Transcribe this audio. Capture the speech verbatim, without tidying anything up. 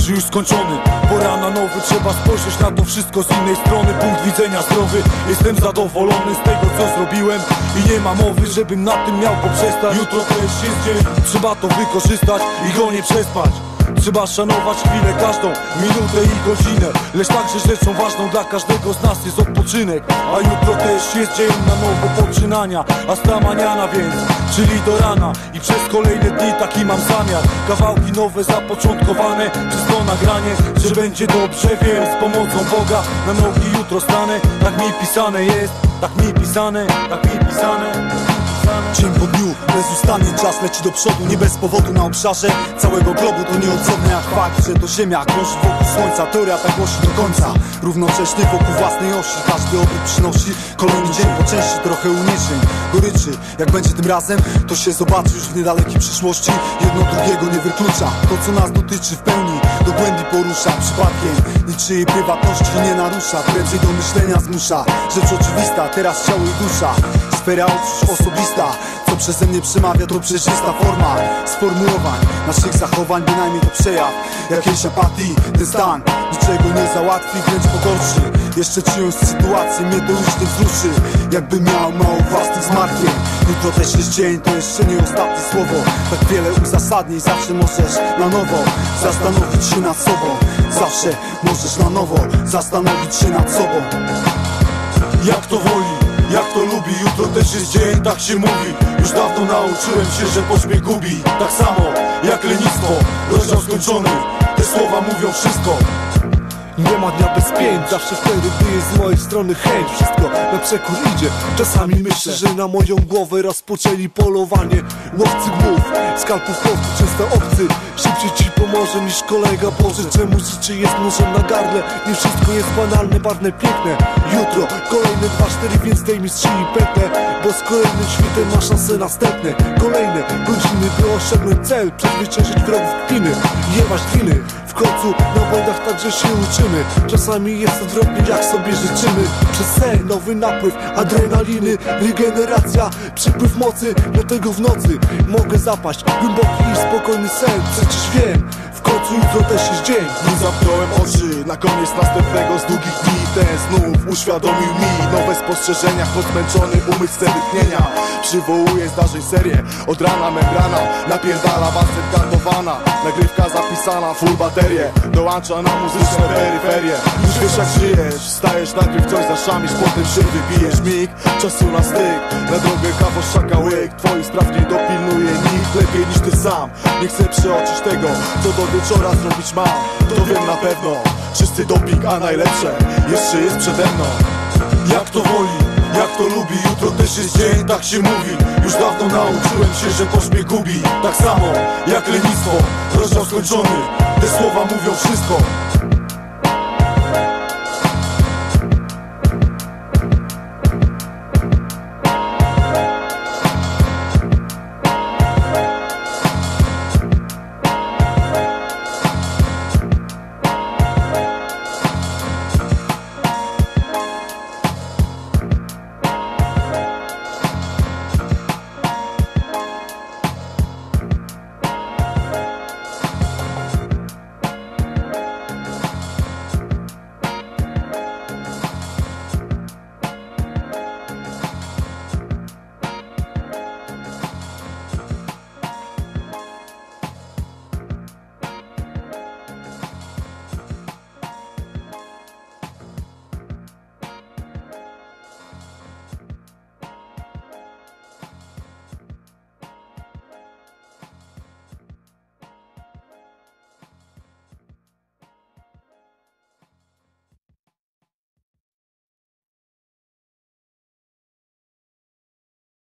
pierwszy już skończony. Pora na nowy, trzeba spojrzeć na to wszystko z innej strony. Punkt widzenia zdrowy, jestem zadowolony z tego co zrobiłem i nie ma mowy, żebym na tym miał poprzestać. Jutro też jest dzień, trzeba to wykorzystać i go nie przespać. Trzeba szanować chwilę, każdą minutę i godzinę, lecz także rzeczą ważną dla każdego z nas jest odpoczynek. A jutro też jest dzień na nowo poczynania, a stamaniana więc, czyli do rana. I przez kolejne dni taki mam zamiar, kawałki nowe zapoczątkowane przez to nagranie, że będzie dobrze, wiem, z pomocą Boga na nogi jutro stanę. Tak mi pisane jest, tak mi pisane, tak mi pisane. Dzień po dniu, bezustannie czas leci do przodu, nie bez powodu na obszarze całego globu. To nieodzowne jak fakt, że to ziemia krąży wokół słońca. Teoria tak głosi do końca, równocześnie wokół własnej osi. Każdy obrót przynosi kolejny dzień, po części trochę uniesień, goryczy. Jak będzie tym razem, to się zobaczy już w niedalekiej przyszłości. Jedno drugiego nie wyklucza, to co nas dotyczy w pełni do głębi porusza. Przypadkiem niczyjej prywatności nie narusza, prędzej do myślenia zmusza. Rzecz oczywista, teraz ciało i dusza, sfera odczuć osobista. Co przeze mnie przemawia, to przejrzysta forma sformułowań naszych zachowań, bynajmniej to przejaw jakiejś apatii. Ten stan niczego nie załatwi, wręcz pogorszy jeszcze czyjąś sytuację. Mnie to już nie wzruszy, jakbym miał mało własnych zmartwień. Jutro też jest dzień, to jeszcze nie ostatnie słowo. Tak wiele uzasadnień, zawsze możesz na nowo zastanowić się nad sobą. Zawsze możesz na nowo zastanowić się nad sobą. Jak to woli, jak to lubi, jutro też jest dzień, tak się mówi. Już dawno nauczyłem się, że pośpiech gubi. Tak samo jak lenistwo, rozdział skończony, te słowa mówią wszystko. Nie ma dnia bez pięć, zawsze wtedy, gdy jest z mojej strony chęć. Wszystko na przekór idzie, czasami myślę, że na moją głowę rozpoczęli polowanie łowcy głów, skalpów chłopcy, często obcy. Szybciej ci pomoże niż kolega Boże. Czemu życie jest nożem na gardle? Nie wszystko jest banalne, barwne, piękne. Jutro kolejne dwa, cztery, więc zdejmij z szyi pętlę, bo z kolejnym świtem ma szanse następne. Kolejne godziny, by osiągnąć cel, przezwyciężyć wrogów kpiny, jebać winy. W końcu na błędach także się uczymy. Czasami jest odwrotnie, jak sobie życzymy. Przez sen, nowy napływ adrenaliny, regeneracja, przypływ mocy. Dlatego w nocy mogę zapaść głęboki i spokojny sen. Przecież wiem, w końcu jutro też jest dzień. Nie zamknąłem oczy na koniec następnego z długich dni. Ten znów uświadomił mi nowe spostrzeżenia, choć zmęczony umysł chce wytchnienia. Przywołuje zdarzeń serię, od rana membrana napierdala basem kartowana. Nagrywka zapisana, full baterię, dołącza na muzyczne peryferie. Już wiesz jak żyjesz, stajesz najpierw coś zaszamisz, potem się wybijesz. Mig, czasu na styk, na drogę kawoszaka łyk. Twoich spraw nie dopilnuje nikt lepiej niż ty sam. Nie chcę przeoczyć tego, co do wieczora zrobić mam. To wiem na pewno, czysty doping, a najlepsze jeszcze jest przede mną. Jak to woli, jak to lubi, jutro też jest dzień, tak się mówi. Już dawno nauczyłem się, że pośpiech gubi. Tak samo jak lenistwo, rozdział skończony, te słowa mówią wszystko.